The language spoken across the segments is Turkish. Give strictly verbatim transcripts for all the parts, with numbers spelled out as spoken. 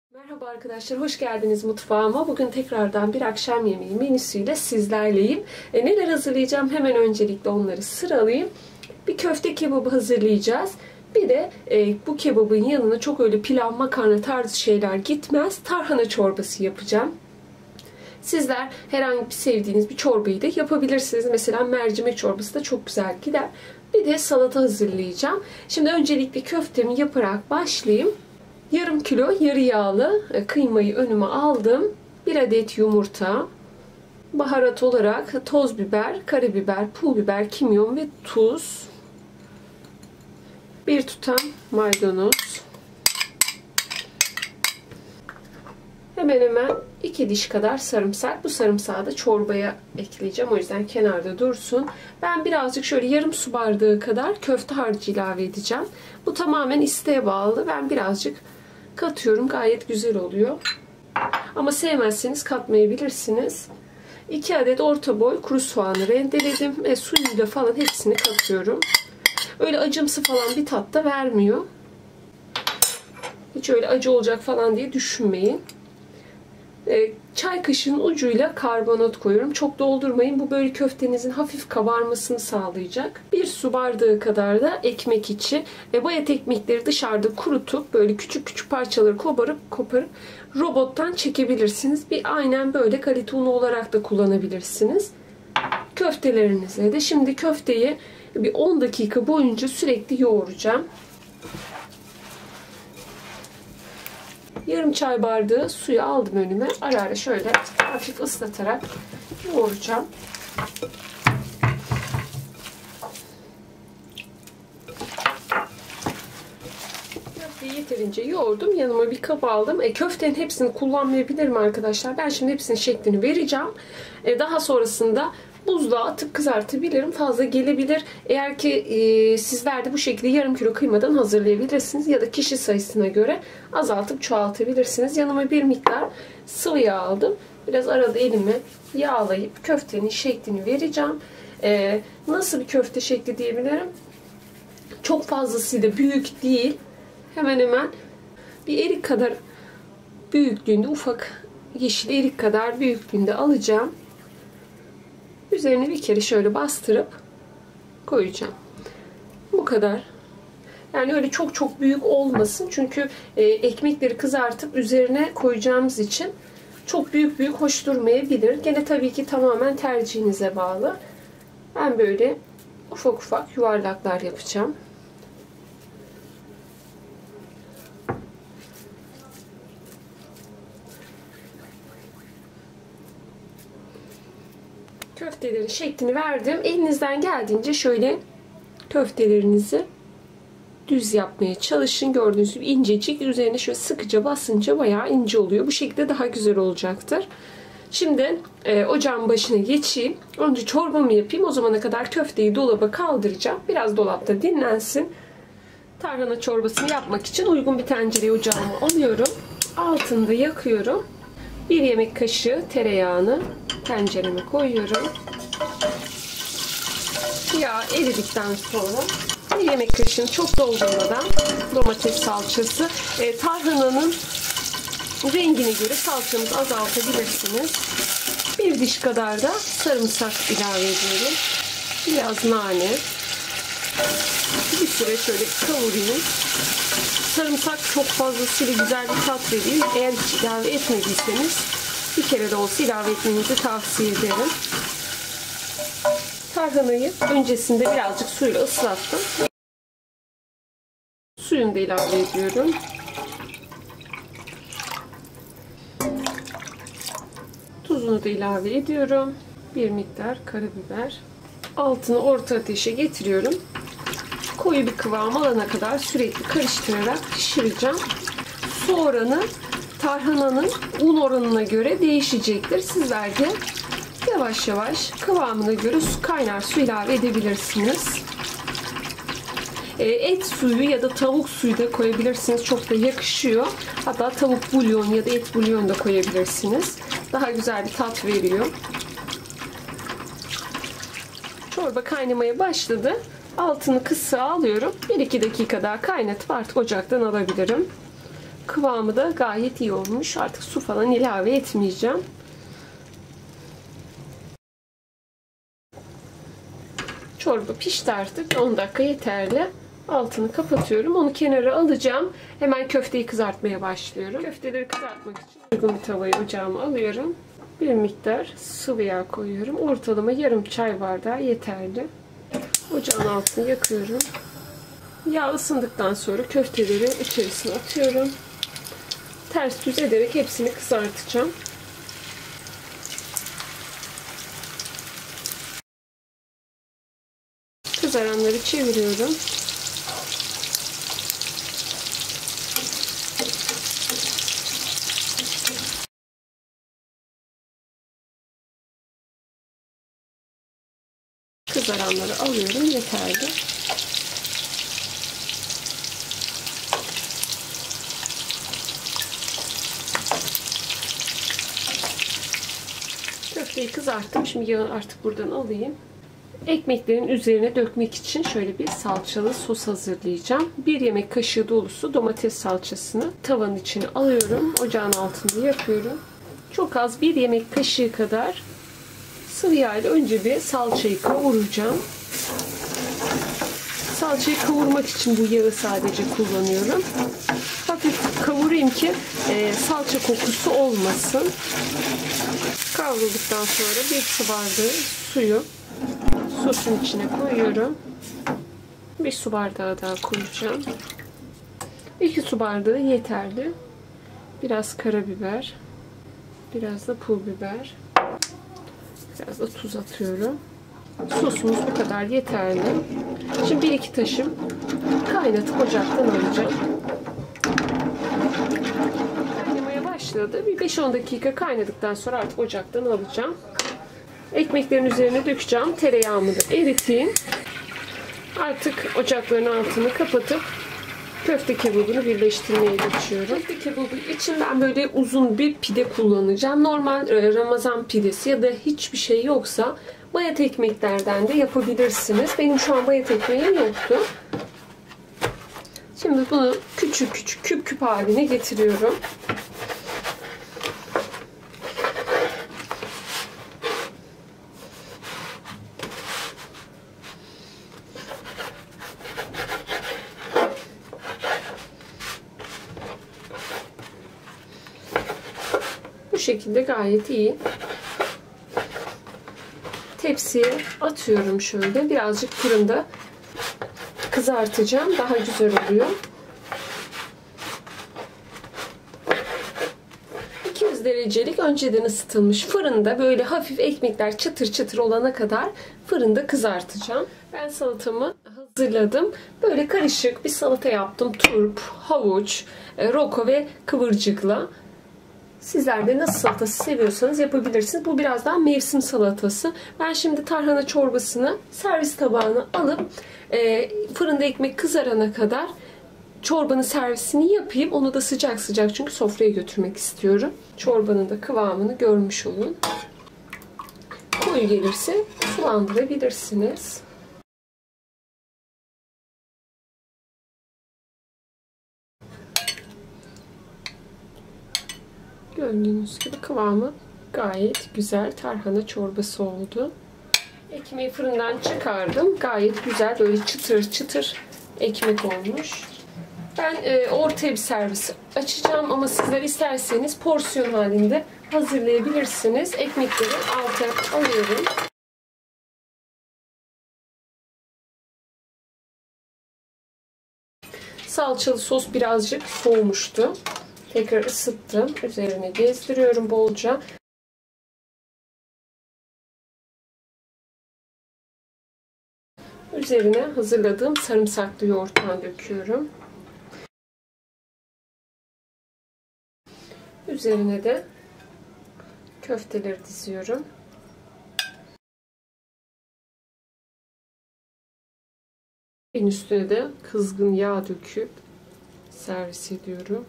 Merhaba arkadaşlar, hoş geldiniz mutfağıma. Bugün tekrardan bir akşam yemeği menüsüyle sizlerleyim. E, neler hazırlayacağım? Hemen öncelikle onları sıralayayım. Bir köfte kebabı hazırlayacağız. Bir de e, bu kebabın yanına çok öyle pilav, makarna tarzı şeyler gitmez. Tarhana çorbası yapacağım. Sizler herhangi bir sevdiğiniz bir çorbayı da yapabilirsiniz. Mesela mercimek çorbası da çok güzel gider. Bir de salata hazırlayacağım. Şimdi öncelikle köftemi yaparak başlayayım. Yarım kilo yarı yağlı kıymayı önüme aldım. Bir adet yumurta. Baharat olarak toz biber, karabiber, pul biber, kimyon ve tuz. Bir tutam maydanoz. Hemen hemen iki diş kadar sarımsak. Bu sarımsağı da çorbaya ekleyeceğim. O yüzden kenarda dursun. Ben birazcık şöyle yarım su bardağı kadar köfte harcı ilave edeceğim. Bu tamamen isteğe bağlı. Ben birazcık katıyorum. Gayet güzel oluyor. Ama sevmezseniz katmayabilirsiniz. iki adet orta boy kuru soğanı rendeledim. Ve suyuyla falan hepsini katıyorum. Öyle acımsı falan bir tat da vermiyor. Hiç öyle acı olacak falan diye düşünmeyin. Çay kaşığının ucuyla karbonat koyuyorum. Çok doldurmayın. Bu böyle köftenizin hafif kabarmasını sağlayacak. Bir su bardağı kadar da ekmek içi. Ve bayat ekmekleri dışarıda kurutup böyle küçük küçük parçaları koparıp koparıp robottan çekebilirsiniz. Bir aynen böyle kalite unu olarak da kullanabilirsiniz. Köftelerinize de şimdi köfteyi bir on dakika boyunca sürekli yoğuracağım. Yarım çay bardağı suyu aldım önüme. Ara ara şöyle hafif ıslatarak yoğuracağım. Köfteyi yeterince yoğurdum. Yanıma bir kap aldım. E, köftenin hepsini kullanmayabilirim arkadaşlar. Ben şimdi hepsinin şeklini vereceğim. E, daha sonrasında buzluğa atıp kızartabilirim. Fazla gelebilir. Eğer ki e, sizler de bu şekilde yarım kilo kıymadan hazırlayabilirsiniz. Ya da kişi sayısına göre azaltıp çoğaltabilirsiniz. Yanıma bir miktar sıvı yağ aldım. Biraz arada elimi yağlayıp köftenin şeklini vereceğim. E, nasıl bir köfte şekli diyebilirim? Çok fazlasıyla büyük değil. Hemen hemen bir erik kadar büyüklüğünde, ufak yeşil erik kadar büyüklüğünde alacağım. Üzerine bir kere şöyle bastırıp koyacağım. Bu kadar. Yani öyle çok çok büyük olmasın. Çünkü e, ekmekleri kızartıp üzerine koyacağımız için çok büyük büyük hoş durmayabilir. Gene tabii ki tamamen tercihinize bağlı. Ben böyle ufak ufak yuvarlaklar yapacağım. Köftelerin şeklini verdim. Elinizden geldiğince şöyle köftelerinizi düz yapmaya çalışın. Gördüğünüz gibi incecik. Üzerine şöyle sıkıca basınca bayağı ince oluyor. Bu şekilde daha güzel olacaktır. Şimdi e, ocağın başına geçeyim. Önce çorbamı yapayım. O zamana kadar köfteyi dolaba kaldıracağım. Biraz dolapta dinlensin. Tarhana çorbasını yapmak için uygun bir tencereyi ocağıma alıyorum. Altını da yakıyorum. Bir yemek kaşığı tereyağını tencereme koyuyorum. Yağ eridikten sonra bir yemek kaşığını çok doldurmadan domates salçası, e, tarhananın rengine göre salçamızı azaltabilirsiniz. Bir diş kadar da sarımsak ilave ediyorum. Biraz nane. Bir süre şöyle kavurayım. Sarımsak çok fazlasıyla güzel bir tat veriyor. Eğer hiç ilave etmediyseniz bir kere de olsa ilave etmenizi tavsiye ederim. Tarhanayı öncesinde birazcık suyla ıslattım. Suyunu da ilave ediyorum. Tuzunu da ilave ediyorum. Bir miktar karabiber. Altını orta ateşe getiriyorum. Koyu bir kıvam alana kadar sürekli karıştırarak pişireceğim. Su oranı tarhananın un oranına göre değişecektir. Sizler de yavaş yavaş kıvamına göre su, kaynar su ilave edebilirsiniz. Et suyu ya da tavuk suyu da koyabilirsiniz. Çok da yakışıyor. Hatta tavuk bulyon ya da et bulyon da koyabilirsiniz. Daha güzel bir tat veriyor. Çorba kaynamaya başladı. Altını kısığa alıyorum. bir iki dakika daha kaynatıp artık ocaktan alabilirim. Kıvamı da gayet iyi olmuş. Artık su falan ilave etmeyeceğim. Çorba pişti artık. on dakika yeterli. Altını kapatıyorum. Onu kenara alacağım. Hemen köfteyi kızartmaya başlıyorum. Köfteleri kızartmak için uygun bir tavayı ocağıma alıyorum. Bir miktar sıvı yağ koyuyorum. Ortalama yarım çay bardağı yeterli. Ocağın altını yakıyorum. Yağ ısındıktan sonra köfteleri içerisine atıyorum. Ters düz ederek hepsini kızartacağım. Kızaranları çeviriyorum. Kızaranları alıyorum. Yeterli. Köfteyi kızarttım. Şimdi yağı artık buradan alayım. Ekmeklerin üzerine dökmek için şöyle bir salçalı sos hazırlayacağım. Bir yemek kaşığı dolusu domates salçasını tavanın içine alıyorum. Ocağın altını yakıyorum. Çok az bir yemek kaşığı kadar sıvı yağ ile önce bir salçayı kavuracağım. Salçayı kavurmak için bu yağı sadece kullanıyorum. Hafif kavurayım ki e, salça kokusu olmasın. Kavrulduktan sonra bir su bardağı suyu sosun içine koyuyorum. Bir su bardağı daha koyacağım. iki su bardağı yeterli. Biraz karabiber. Biraz da pul biber. Biraz da tuz atıyorum. Sosumuz bu kadar yeterli. Şimdi bir iki taşım kaynatıp ocaktan alacağım. Kaynamaya başladı. Bir beş on dakika kaynadıktan sonra artık ocaktan alacağım. Ekmeklerin üzerine dökeceğim. Tereyağımı da eriteyim. Artık ocakların altını kapatıp köfte kebabını birleştirmeye geçiyorum. Köfte kebabı için ben böyle uzun bir pide kullanacağım. Normal Ramazan pidesi ya da hiçbir şey yoksa bayat ekmeklerden de yapabilirsiniz. Benim şu an bayat ekmeğim yoktu. Şimdi bunu küçük küçük küp küp haline getiriyorum. Bu şekilde gayet iyi. Tepsiye atıyorum şöyle. Birazcık fırında kızartacağım. Daha güzel oluyor. iki yüz derecelik önceden ısıtılmış fırında böyle hafif ekmekler çıtır çıtır olana kadar fırında kızartacağım. Ben salatamı hazırladım. Böyle karışık bir salata yaptım. Turp, havuç, roko ve kıvırcıkla. Sizler de nasıl salatası seviyorsanız yapabilirsiniz. Bu biraz daha mevsim salatası. Ben şimdi tarhana çorbasını servis tabağına alıp e, fırında ekmek kızarana kadar çorbanın servisini yapayım. Onu da sıcak sıcak çünkü sofraya götürmek istiyorum. Çorbanın da kıvamını görmüş olun. Koyu gelirse sulandırabilirsiniz. Gördüğünüz gibi kıvamı gayet güzel tarhana çorbası oldu. Ekmeği fırından çıkardım. Gayet güzel böyle çıtır çıtır ekmek olmuş. Ben e, ortaya bir servis açacağım ama sizler isterseniz porsiyon halinde hazırlayabilirsiniz. Ekmekleri alta alıyorum. Salçalı sos birazcık soğumuştu. Tekrar ısıttım. Üzerine gezdiriyorum bolca. Üzerine hazırladığım sarımsaklı yoğurttan döküyorum. Üzerine de köfteleri diziyorum. En üstüne de kızgın yağ döküp servis ediyorum.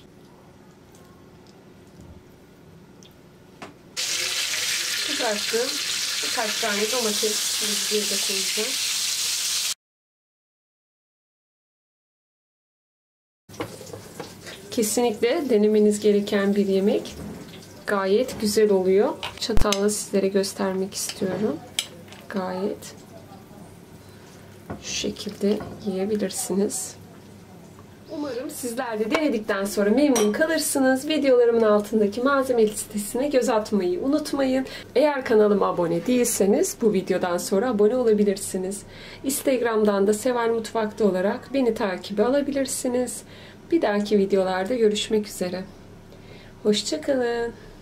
Kızarttım. Birkaç tane domates bir de koyacağım. Kesinlikle denemeniz gereken bir yemek. Gayet güzel oluyor. Çatalla sizlere göstermek istiyorum. Gayet şu şekilde yiyebilirsiniz. Umarım sizler de denedikten sonra memnun kalırsınız. Videolarımın altındaki malzeme listesine göz atmayı unutmayın. Eğer kanalıma abone değilseniz bu videodan sonra abone olabilirsiniz. Instagram'dan da Seval Mutfak'ta olarak beni takibe alabilirsiniz. Bir dahaki videolarda görüşmek üzere. Hoşça kalın.